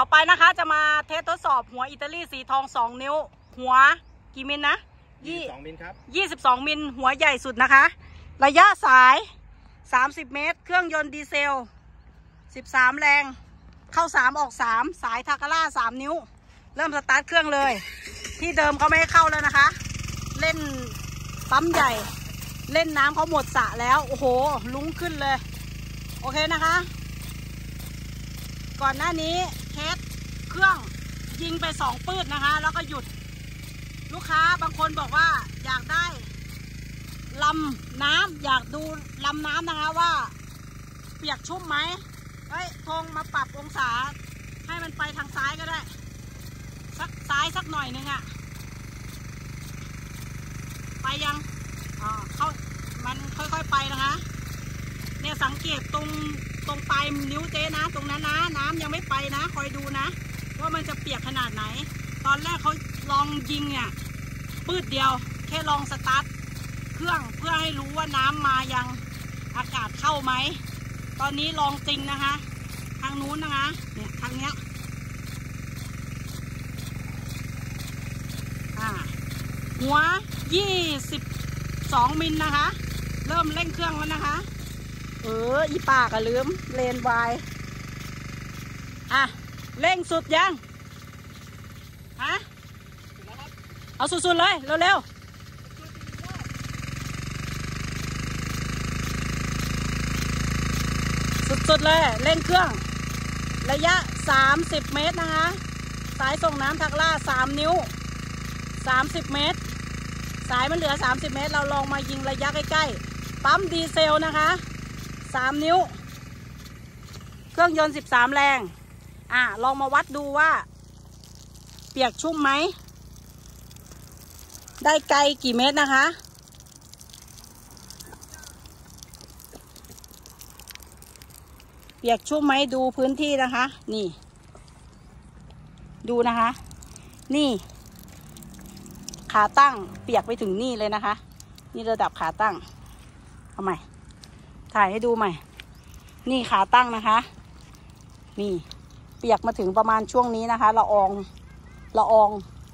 อไปนะคะจะมาเทสทดสอบหัวอิตาลีสีทอง2 นิ้วหัวกี่มิลนะ 22 มิลครับ 22 มิลหัวใหญ่สุดนะคะระยะสาย30 เมตรเครื่องยนต์ดีเซล13 แรงเข้า3ออก3สายทาการ่า3 นิ้วเริ่มสตาร์ทเครื่องเลยที่เดิมเขาไม่ให้เข้าแล้วนะคะเล่นปั๊มใหญ่เล่นน้ำเขาหมดสระแล้วโอ้โหลุ้งขึ้นเลยโอเคนะคะก่อนหน้านี้เทสเครื่องยิงไป2 ปื้ดนะคะแล้วก็หยุดลูกค้าบางคนบอกว่าอยากได้ลำน้ำอยากดูลำน้ำนะคะว่าเปียกชุ่มไหมธงมาปรับองศาให้มันไปทางซ้ายก็ได้สักซ้ายสักหน่อยนึงอะไปยังเข้ามันค่อยๆไปนะคะเนี่ยสังเกตตรงปลายนิ้วเจ๊นะตรงนั้นนะน้ำยังไม่ไปนะคอยดูนะว่ามันจะเปียกขนาดไหนตอนแรกเขาลองยิงเนี่ยปืดเดียวแค่ลองสตาร์ทเครื่องเพื่อให้รู้ว่าน้ำมายังอากาศเข้าไหมตอนนี้ลองจริงนะคะทางนู้นนะคะเนี่ยทางเนี้ยหัว22 มิลนะคะเริ่มเร่งเครื่องแล้วนะคะอีป่าก็ลืมเลนวายเร่งสุดยังเอาสุดๆเลยเร็วๆสุดๆเลยเร่งเครื่องระยะ30 เมตรนะคะสายส่งน้ำทักล่า3 นิ้ว30 เมตรสายมันเหลือ30 เมตรเราลองมายิงระยะใกล้ๆปั๊มดีเซลนะคะ3 นิ้วเครื่องยนต์13 แรงลองมาวัดดูว่าเปียกชุ่มไหมได้ไกลกี่เมตรนะคะเปียกชุ่มไหมดูพื้นที่นะคะนี่ดูนะคะนี่ขาตั้งเปียกไปถึงนี่เลยนะคะนี่ระดับขาตั้งเอาใหม่ถ่ายให้ดูใหม่นี่ขาตั้งนะคะนี่เปียกมาถึงประมาณช่วงนี้นะคะละออง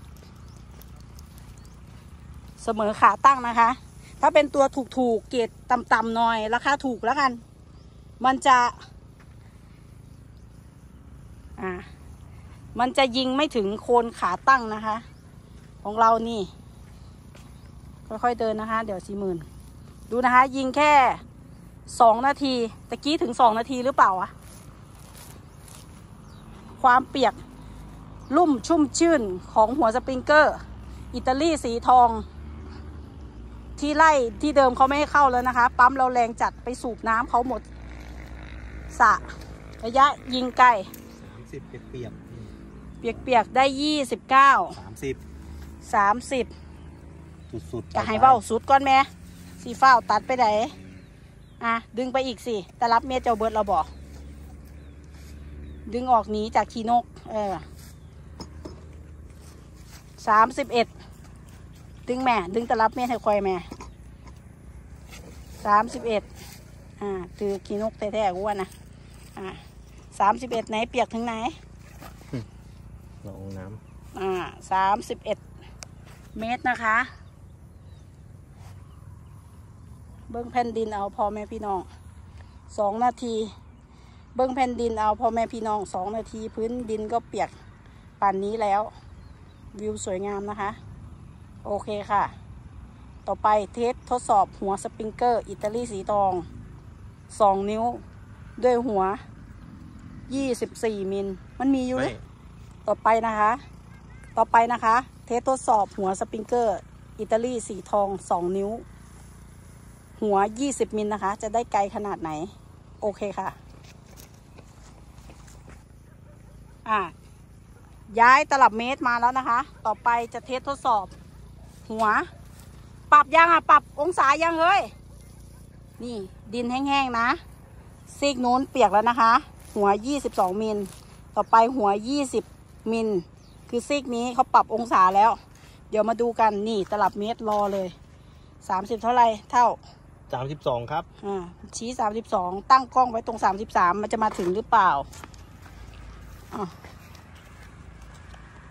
เสมอขาตั้งนะคะถ้าเป็นตัวถูกเกรดต่ำๆหน่อยราคาถูกแล้วกันมันจะยิงไม่ถึงโคนขาตั้งนะคะของเรานี่ค่อยๆเดินนะคะเดี๋ยว40,000ดูนะคะยิงแค่2 นาทีตะกี้ถึง2 นาทีหรือเปล่าความเปียกลุ่มชุ่มชื่นของหัวสปริงเกอร์อิตาลีสีทองที่ไล่ที่เดิมเขาไม่ให้เข้าแล้วนะคะปั๊มเราแรงจัดไปสูบน้ำเขาหมดสระระยะยิงไกล 30เปียกได้29 30 สุดจะให้เบ้าสุดก้อนแม่สีฟ้าตัดไปไหนดึงไปอีกสิแต่รับเมียเจ้าเบิร์ดเราบอกดึงออกหนีจากขีนก31ดึงแม่ดึงตะรับเมียให้คอยแม่31คือขีนกแท้ๆกูว่านะ31ไหนเปียกถึงไหนลงน้ำ31 เมตรนะคะเบิ้งแผ่นดินเอาพ่อแม่พี่น้อง2 นาทีเบิ้งแผ่นดินเอาพ่อแม่พี่น้อง2 นาทีพื้นดินก็เปียกป่านนี้แล้ววิวสวยงามนะคะโอเคค่ะต่อไปเทสทดสอบหัวสปริงเกอร์อิตาลีสีทอง2 นิ้วด้วยหัว24 มิลมันมีอยู่เลยต่อไปนะคะเทสทดสอบหัวสปริงเกอร์อิตาลีสีทอง2 นิ้วหัว20 มิลนะคะจะได้ไกลขนาดไหนโอเคค่ะย้ายตลับเมตรมาแล้วนะคะต่อไปจะเทสทดสอบหัวปรับยังปรับองศายังเฮ้ยนี่ดินแห้งๆนะซีกนู้นเปียกแล้วนะคะหัว22 มิลต่อไปหัว20 มิลคือซีกนี้เขาปรับองศาแล้วเดี๋ยวมาดูกันนี่ตลับเมตรรอเลย30เท่าไรเท่า 32ครับชี้32ตั้งกล้องไว้ตรง33มันจะมาถึงหรือเปล่า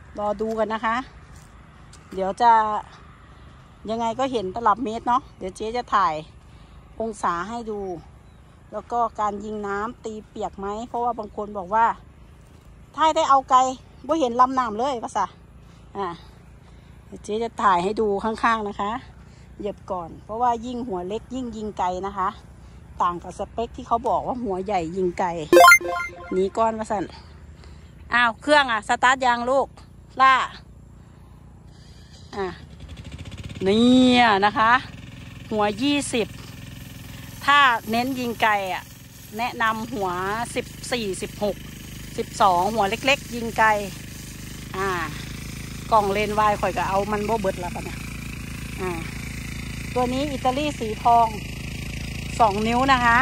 รอดูกันนะคะ เดี๋ยวจะยังไงก็เห็นตลับเมตรเนาะเดี๋ยวเจ๊จะถ่ายองศาให้ดู แล้วก็การยิงน้ำตีเปียกไหมเพราะว่าบางคนบอกว่าถ้าได้เอาไกลบ่เห็นลำน้ำเลยภาษาเดี๋ยวเจ๊จะถ่ายให้ดูข้างๆนะคะเหยียบก่อนเพราะว่ายิ่งหัวเล็กยิ่งยิงไกลนะคะต่างกับสเปคที่เขาบอกว่าหัวใหญ่ยิงไกลนี้ก้อนภาษาอ้าวเครื่องสตาร์ทยังลูกล่านี่นะคะ หัว20ถ้าเน้นยิงไกลแนะนำหัว14 16 12หัวเล็กๆยิงไกลกล่องเลนวายข่อยก็เอามันโบเบิดแล้วปะเนี่ยตัวนี้อิตาลีสีทอง2 นิ้วนะคะ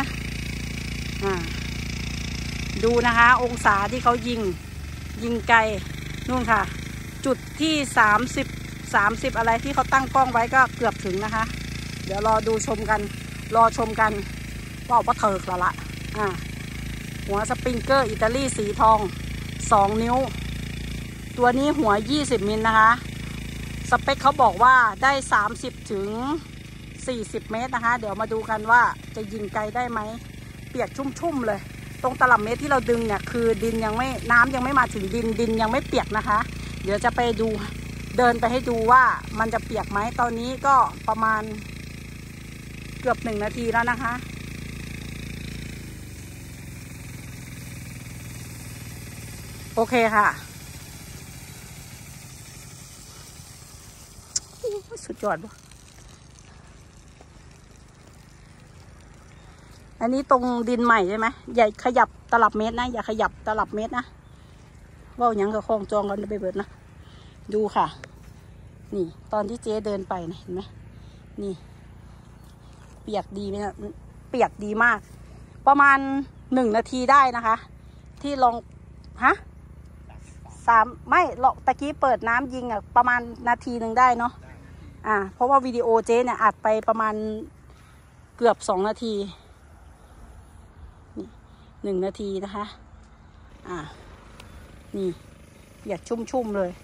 ดูนะคะองศาที่เขายิงไกลนู่นค่ะจุดที่30อะไรที่เขาตั้งกล้องไว้ก็เกือบถึงนะคะเดี๋ยวรอชมกันว่าเถิกแล้วละหัวสปริงเกอร์อิตาลีสีทอง2 นิ้วตัวนี้หัว20 มิลนะคะสเปคเขาบอกว่าได้30 ถึง 40 เมตรนะคะเดี๋ยวมาดูกันว่าจะยิงไกลได้ไหมเปียกชุ่มๆเลยตรงตลับเมตรที่เราดึงเนี่ยคือดินยังไม่น้ำยังไม่มาถึงดินยังไม่เปียกนะคะเดี๋ยวจะไปดูเดินไปให้ดูว่ามันจะเปียกไหมตอนนี้ก็ประมาณเกือบ1 นาทีแล้วนะคะโอเคค่ะสุดยอดว่ะอันนี้ตรงดินใหม่ใช่ไหมอย่าขยับตลับเมตรนะอย่าขยับตลับเมตรนะว่าอย่างกับคลองจองกันไปเบิดนะดูค่ะนี่ตอนที่เจ๊เดินไปนะเห็นไหมนี่เปียกดีไหมนะเปียกดีมากประมาณ1 นาทีได้นะคะที่ลอง3ไม่หรอกตะกี้เปิดน้ำยิงประมาณนาทีหนึ่งได้เนาะเพราะว่าวิดีโอเจ๊เนี่ยอัดไปประมาณเกือบ2 นาทีนี่1 นาทีนะคะนี่เปียกชุ่มๆเลย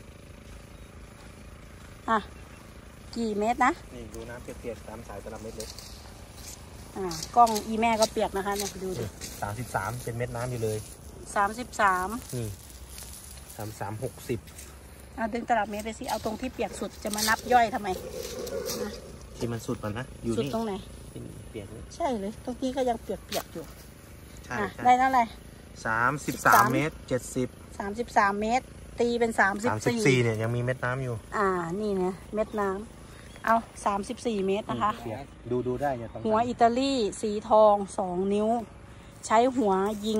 กี่เมตรนะนี่ดูน้ำเปียกๆตามสายตลับเม็ดเล็กกล้องอีแม่ก็เปียกนะคะเนี่ยดูดิ 33เป็นเม็ดน้ำอยู่เลย 33 นี่60 ดึงตลับเมตรไปสิเอาตรงที่เปียกสุดจะมานับย่อยทำไมที่มันสุดมันนะอยู่นี่สุดตรงไหนเปียกเลยใช่เลยตรงนี้ก็ยังเปียกอยู่ใช่ได้เท่าไหร่ 33 เมตร 70 33 เมตรตีเป็น34 เนี่ยยังมีเม็ดน้ำอยู่นี่นะเม็ดน้ำเอา34 เมตรนะคะดูได้หัวอิตาลีสีทอง2 นิ้วใช้หัวยิง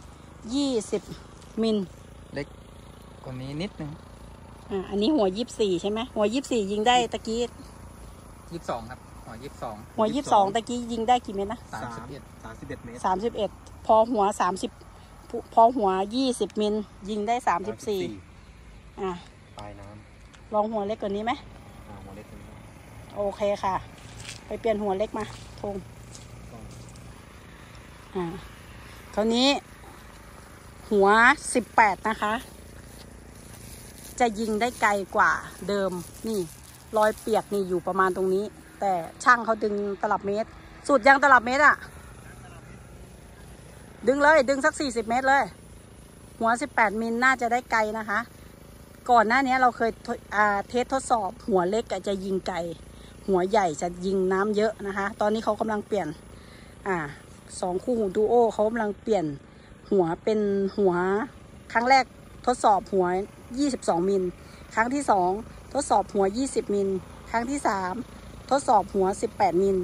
20 มิลเล็กกว่านี้นิดนึงอันนี้หัว24ใช่ไหมหัว24ยิงได้ตะกี้ 22ครับหัว22ตะกี้ยิงได้กี่เมตรนะ 31 เมตร 31พอหัว30พอหัว20 มิลยิงได้34 ปลายน้ำลองหัวเล็กกว่านี้ไหมหัวเล็กโอเคค่ะไปเปลี่ยนหัวเล็กมาทงคราวนี้หัว18นะคะจะยิงได้ไกลกว่าเดิมนี่รอยเปียกนี่อยู่ประมาณตรงนี้แต่ช่างเขาดึงตลับเมตรสุดยังตลับเมตรดึงเลยดึงสัก40 เมตรเลยหัว18 มิลน่าจะได้ไกลนะคะก่อนหน้านี้เราเคยทดสอบหัวเล็กจะยิงไกลหัวใหญ่จะยิงน้ำเยอะนะคะตอนนี้เขากำลังเปลี่ยน2 คู่หูดูโอเขากำลังเปลี่ยนหัวเป็นหัวครั้งแรกทดสอบหัว22 มิลครั้งที่2ทดสอบหัว20 มิลครั้งที่3ทดสอบหัว18 มิล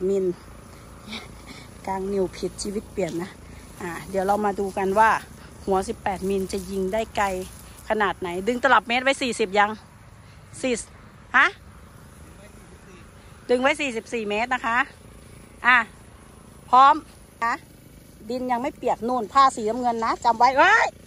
กลางนิ้วผิดชีวิตเปลี่ยนนะเดี๋ยวเรามาดูกันว่าหัว18 มิลจะยิงได้ไกลขนาดไหนดึงตลับเมตรไว้40ยังดึงไว้44 เมตรนะคะพร้อมดินยังไม่เปียกนู่นผ้าสีน้ำเงินนะจำไว้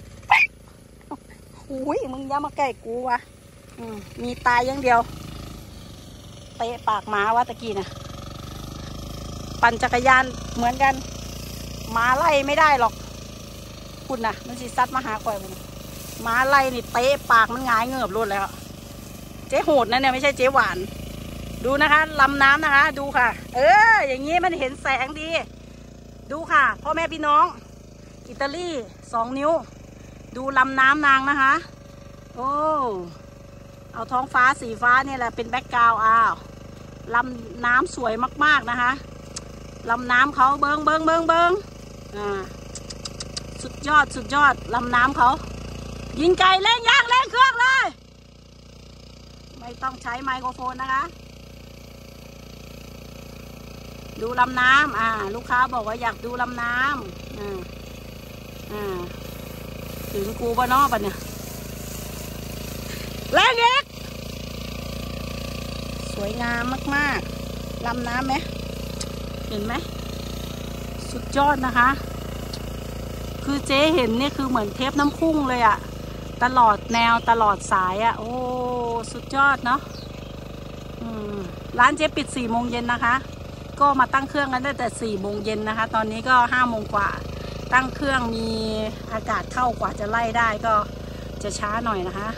อุ้ยมึงอย่ามาใกล้กูวะมีตายอย่างเดียวเตะปากหมาว่าตะกี้นะปั่นจักรยานเหมือนกันหมาไล่ไม่ได้หรอกคุณนะมันสิซัดมาหาข่อยมันม้าไล่นี่เตะปากมันหงายเงือบรุดแล้วเจ๊โหดนะเนี่ยไม่ใช่เจ๊หวานดูนะคะลำน้ำนะคะดูค่ะอย่างนี้มันเห็นแสงดีดูค่ะพ่อแม่พี่น้องอิตาลี2 นิ้วดูลำน้ำนางนะคะโอ้เอาท้องฟ้าสีฟ้าเนี่ยแหละเป็นแบ็กกราวด์ลำน้ำสวยมากๆนะคะลำน้ำเขาเบิ้งสุดยอดลำน้ำเขายิงไก่เล่นย่างเล่นเครื่องเลยไม่ต้องใช้ไมโครโฟนนะคะดูลำน้ำลูกค้าบอกว่าอยากดูลำน้ำถึงกูบ้านนอกปะเนี่ยแรงเอกสวยงามมากๆลำน้ำไหมเห็นไหมสุดยอดนะคะคือเจ๊เห็นเนี่ยคือเหมือนเทปน้ำพุ่งเลยอะตลอดแนวตลอดสายอะโอ้สุดยอดเนาะร้านเจ๊ปิด4 โมงเย็นนะคะก็มาตั้งเครื่องกันได้แต่4 โมงเย็นนะคะตอนนี้ก็5 โมงกว่าตั้งเครื่องมีอากาศเข้ากว่าจะไล่ได้ก็จะช้าหน่อยนะคะ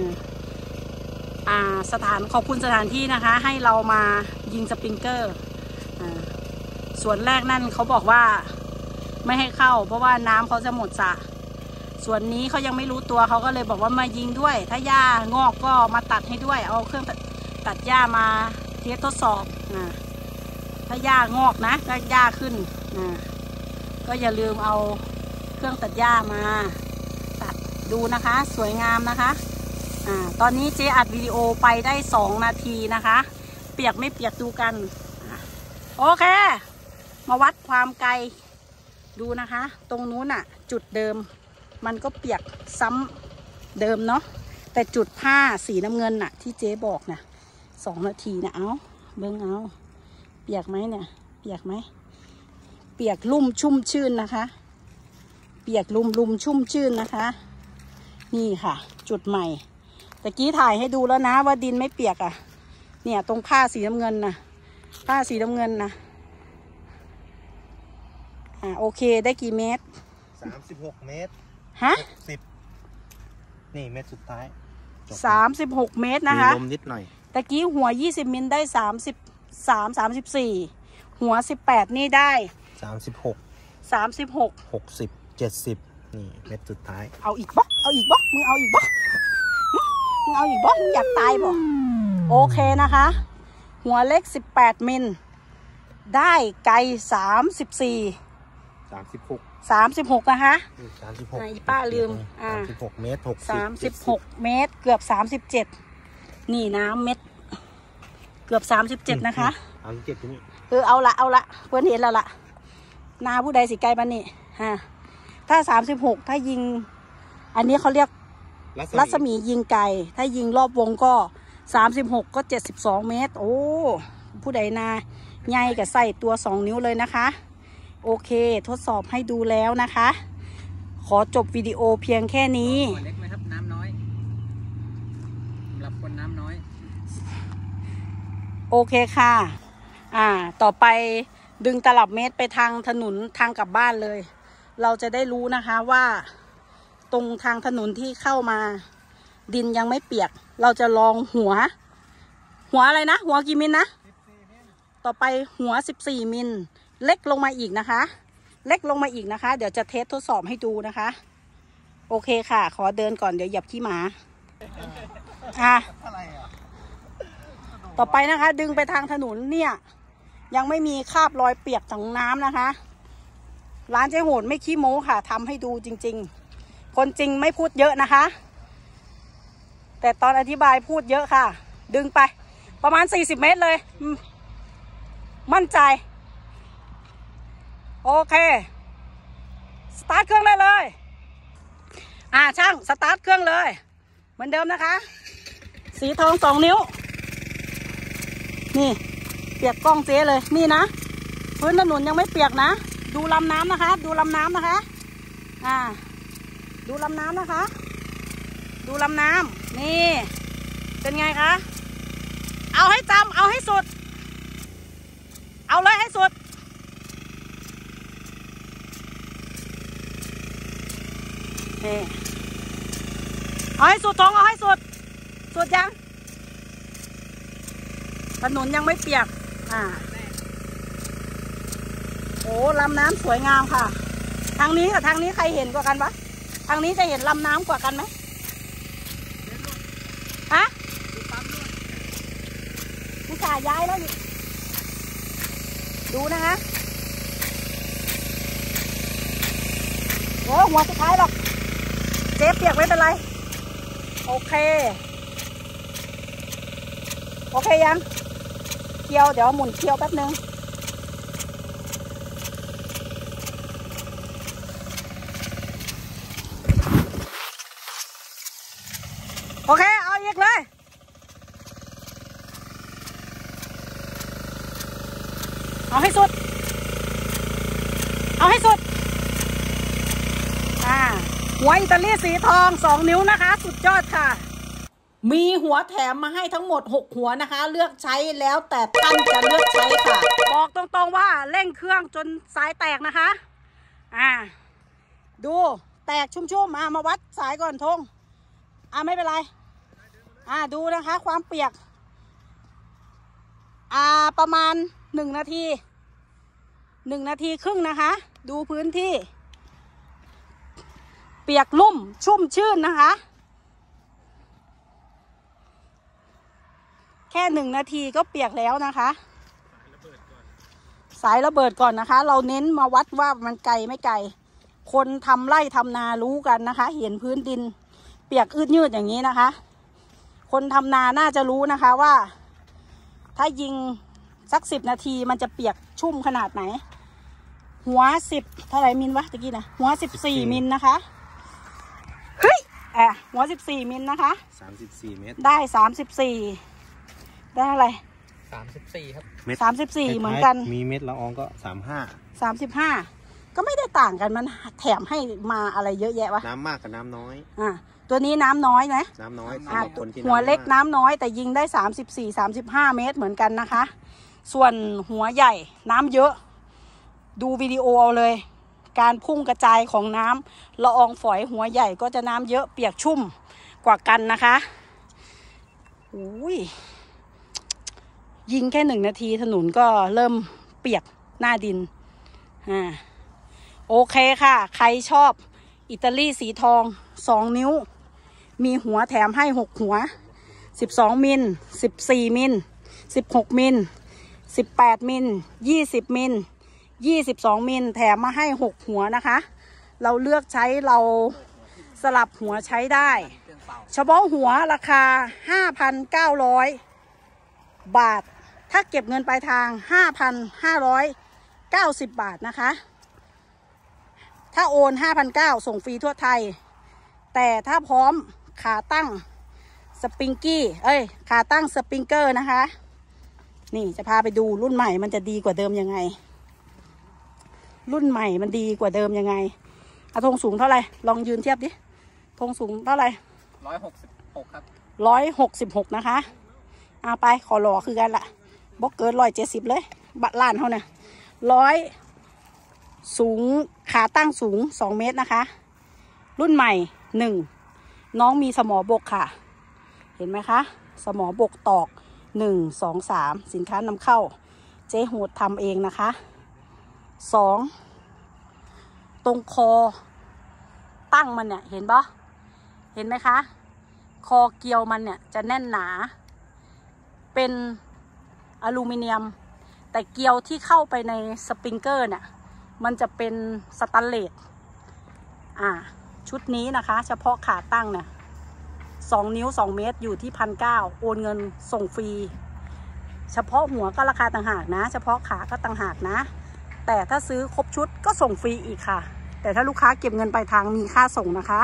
ขอบคุณสถานที่นะคะให้เรามายิงสปริงเกอร์ส่วนแรกนั่นเขาบอกว่าไม่ให้เข้าเพราะว่าน้ำเขาจะหมดสระส่วนนี้เขายังไม่รู้ตัวเขาก็เลยบอกว่ามายิงด้วยถ้าหญ้างอกก็มาตัดให้ด้วยเอาเครื่องตัดหญ้ามาทดสอบถ้าหญ้างอกนะถ้าหญ้าขึ้นก็อย่าลืมเอาเครื่องตัดหญ้ามาตัดดูนะคะสวยงามนะคะตอนนี้เจ๊อัดวิดีโอไปได้2 นาทีนะคะเปียกไม่เปียกดูกันโอเคมาวัดความไกลดูนะคะตรงนู้นจุดเดิมมันก็เปียกซ้ำเดิมเนาะแต่จุดผ้าสีน้ำเงินที่เจ๊บอก2 นาทีเอาเบิ้งเอาเปียกไหมเนี่ยเปียกไหมเปียกลุ่มชุ่มชื่นนะคะเปียกลุ่มชุ่มชื่นนะคะนี่ค่ะจุดใหม่ตะกี้ถ่ายให้ดูแล้วนะว่าดินไม่เปียกเนี่ยตรงผ้าสีน้ำเงินผ้าสีน้ำเงินโอเคได้กี่เมตร 36 เมตรฮะ 60นี่เมตรสุดท้าย 36 เมตรนะคะมีลมนิดหน่อยตะกี้หัว20 มิลได้34หัว18นี่ได้36 60 70นี่เมตรสุดท้ายเอาอีกบ่มึงเอาอีกบ่มึงอยากตายบ่โอเคนะคะหัวเล็ก18 มิลได้ไกล36นะคะอีป้าลืม 36 เมตร 36 เมตรเกือบ37นี่น้ำเม็ดเกือบ37นะคะ 37ตรงนี้เอาละเพื่อนเห็นแล้วล่ะนาผู้ใดสิไกลบ้านนี่ถ้า36ถ้ายิงอันนี้เขาเรียกรัศมียิงไกลถ้ายิงรอบวงก็36ก็72 เมตรโอ้ผู้ใดนาใหญ่กับใส่ตัว2 นิ้วเลยนะคะโอเคทดสอบให้ดูแล้วนะคะขอจบวิดีโอเพียงแค่นี้เล็กไหมครับน้ำน้อยสำหรับคนน้ำน้อยโอเคค่ะต่อไปดึงตลับเมตรไปทางถนนทางกลับบ้านเลยเราจะได้รู้นะคะว่าตรงทางถนนที่เข้ามาดินยังไม่เปียกเราจะลองหัวอะไรนะหัวกี่มิลนะต่อไปหัว14 มิลเล็กลงมาอีกนะคะเดี๋ยวจะทดสอบให้ดูนะคะโอเคค่ะขอเดินก่อนเดี๋ยวเหยียบขี้หมาต่อไปนะคะดึงไปทางถนนเนี่ยยังไม่มีคราบรอยเปียกของน้ำนะคะร้านเจ๊โหดไม่ขี้โม้ค่ะทำให้ดูจริงๆคนจริงไม่พูดเยอะนะคะแต่ตอนอธิบายพูดเยอะค่ะดึงไปประมาณ40 เมตรเลยมั่นใจโอเคสตาร์ทเครื่องได้เลยช่างสตาร์ทเครื่องเลยเหมือนเดิมนะคะสีทอง2 นิ้วนี่เปียกกล้องเจ๊เลยนี่นะพื้นถนนยังไม่เปียกนะดูลำน้ำนะคะดูลำน้ำนะคะดูลำน้ำนะคะดูลำน้ำนี่เป็นไงคะเอาให้จำเอาให้สุดเอาเลยให้สุดนี่เอาให้สุดทองเอาให้สุดสุดยังถนนยังไม่เปียกโอ้ลำน้ำสวยงามค่ะทางนี้กับทางนี้ใครเห็นกว่ากันปะทางนี้จะเห็นลำน้ำกว่ากันไหมฮะนี่จ่าย้ายแล้วนี่ดูนะคะโอ้หัวสุดท้ายหรอกเจ๊เปียกไม่เป็นไรโอเคยังเคี่ยวเดี๋ยวหมุนเคี่ยวแป๊บนึงโอเคเอาอีกเลยเอาให้สุดหัวอิตาลีสีทอง2 นิ้วนะคะสุดยอดค่ะมีหัวแถมมาให้ทั้งหมด6หัวนะคะเลือกใช้แล้วแต่ท่านจะเลือกใช้ค่ะบอกตรงๆว่าเร่งเครื่องจนสายแตกนะคะดูแตกชุ่มๆมาวัดสายก่อนทงไม่เป็นไรดูนะคะความเปียกประมาณ1 นาที1 นาทีครึ่งนะคะดูพื้นที่เปียกลุ่มชุ่มชื่นนะคะแค่1 นาทีก็เปียกแล้วนะคะสายระเบิดก่อนนะคะเราเน้นมาวัดว่ามันไกลไม่ไกลคนทำไร่ทำนารู้กันนะคะเห็นพื้นดินเปียกยืดอย่างนี้นะคะคนทำนาน่าจะรู้นะคะว่าถ้ายิงสัก10 นาทีมันจะเปียกชุ่มขนาดไหนหัว10เท่าไหร่มิลวะตะกี้นะหัว14 มิลนะคะเฮ้ยหัว14 มิลนะคะ 34 เมตรได้34ได้อะไร 34ครับ 34เหมือนกันมีเม็ดละอองก็ 35ก็ไม่ได้ต่างกันมันแถมให้มาอะไรเยอะแยะวะน้ำมากกับน้ำน้อยตัวนี้น้ำน้อยนะน้ำน้อยหัวเล็กน้ำน้อยแต่ยิงได้34-35 เมตรเหมือนกันนะคะส่วนหัวใหญ่น้ำเยอะดูวิดีโอเอาเลยการพุ่งกระจายของน้ำละอองฝอยหัวใหญ่ก็จะน้ำเยอะเปียกชุ่มกว่ากันนะคะยิงแค่1 นาทีถนนก็เริ่มเปียกหน้าดินโอเคค่ะใครชอบอิตาลีสีทอง2 นิ้วมีหัวแถมให้6หัว12 มิล14 มิล16 มิล18 มิล20 มิล22 มิลแถมมาให้6หัวนะคะเราเลือกใช้เราสลับหัวใช้ได้เฉพาะหัวราคา 5,900 บาทถ้าเก็บเงินปลายทาง 5,590 บาทนะคะถ้าโอน 5,900 ส่งฟรีทั่วไทยแต่ถ้าพร้อมขาตั้งสปริงกี้ขาตั้งสปริงเกอร์นะคะนี่จะพาไปดูรุ่นใหม่มันจะดีกว่าเดิมยังไงรุ่นใหม่มันดีกว่าเดิมยังไงธงสูงเท่าไหร่ลองยืนเทียบดิธงสูงเท่าไหร่ 166ครับ 166นะคะไปขอหล่อคือกันละบอกเกิน170เลยบัตรล้านเขาเนี่ยสูงขาตั้งสูง2 เมตรนะคะรุ่นใหม่1น้องมีสมอบกค่ะเห็นไหมคะสมอบกตอก1 2 3สินค้านำเข้าเจ๊โหดทำเองนะคะ2ตรงคอตั้งมันเนี่ยเห็นปะเห็นไหมคะคอเกลียวมันเนี่ยจะแน่นหนาเป็นอลูมิเนียมแต่เกลียวที่เข้าไปในสปริงเกอร์เนี่ยมันจะเป็นสแตนเลสชุดนี้นะคะเฉพาะขาตั้งเนี่ย2 นิ้ว 2 เมตรอยู่ที่ 1,900 โอนเงินส่งฟรีเฉพาะหัวก็ราคาต่างหากนะเฉพาะขาก็ต่างหากนะแต่ถ้าซื้อครบชุดก็ส่งฟรีอีกค่ะแต่ถ้าลูกค้าเก็บเงินปลายทางมีค่าส่งนะคะ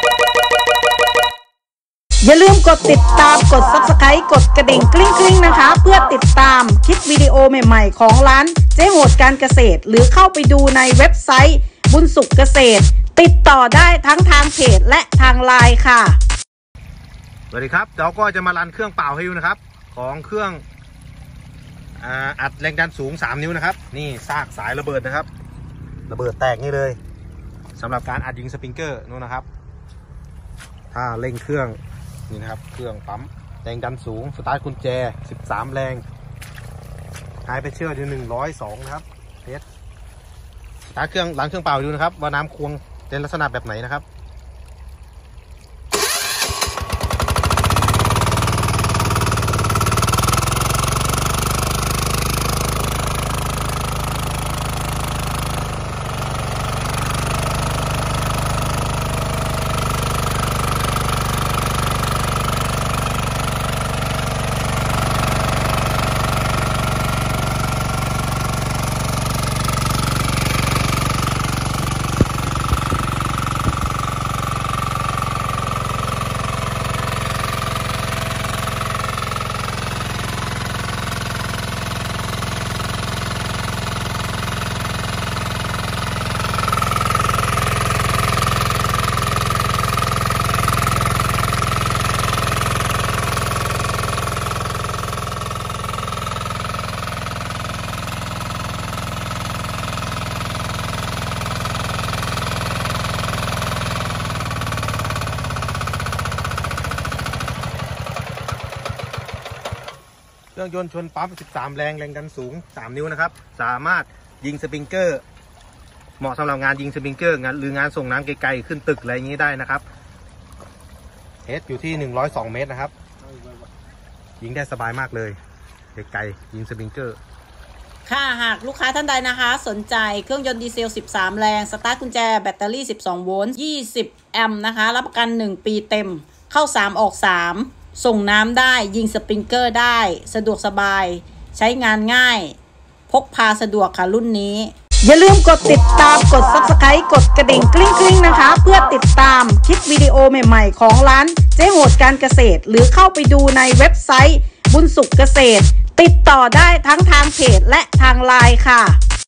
อย่าลืมกดติดตามกด Subscribe กดกระดิ่งกริ๊งๆนะคะเพื่อติดตามคลิปวิดีโอใหม่ๆของร้านเจ๊โหดการเกษตรหรือเข้าไปดูในเว็บไซต์บุญสุขเกษตรติดต่อได้ทั้งทางเพจและทางไลน์ค่ะสวัสดีครับเราก็จะมารันเครื่องเป่าให้ดูนะครับของเครื่องอัดแรงดันสูง3 นิ้วนะครับนี่ซากสายระเบิดนะครับระเบิดแตกนี่เลยสำหรับการอัดยิงสปริงเกอร์นู่นนะครับถ้าเร่งเครื่องนี่นะครับเครื่องปั๊มแรงดันสูงสตาร์ทกุญแจ13แรงไฮเพรสเชอร์อยู่102นะครับเทสสตาร์ทเครื่องล้างเครื่องเปล่าดูนะครับว่าน้ำควงเป็นลักษณะแบบไหนนะครับเครื่องยนต์ชนปั๊ม13แรงดันสูง3นิ้วนะครับสามารถยิงสปริงเกอร์เหมาะสำหรับงานยิงสปริงเกอร์งานหรืองานส่งน้ำไกลๆขึ้นตึกอะไรอย่างนี้ได้นะครับเอสอยู่ที่102เมตรนะครับยิงได้สบายมากเลยไกลๆยิงสปริงเกอร์ค่ะหากลูกค้าท่านใดนะคะสนใจเครื่องยนต์ดีเซล13แรงสตาร์ทกุญแจแบตเตอรี่12โวลต์20แอมป์นะคะรับประกัน1ปีเต็มเข้า3ออก3ส่งน้ำได้ยิงสปริงเกอร์ได้สะดวกสบายใช้งานง่ายพกพาสะดวกค่ะรุ่นนี้อย่าลืมกดติดตามกด Subscribe กดกระดิ่งกริ๊งๆนะคะเพื่อติดตามคลิปวิดีโอใหม่ๆของร้านเจ๊โหดการเกษตรหรือเข้าไปดูในเว็บไซต์บุญสุขเกษตรติดต่อได้ทั้งทางเพจและทางไลน์ค่ะ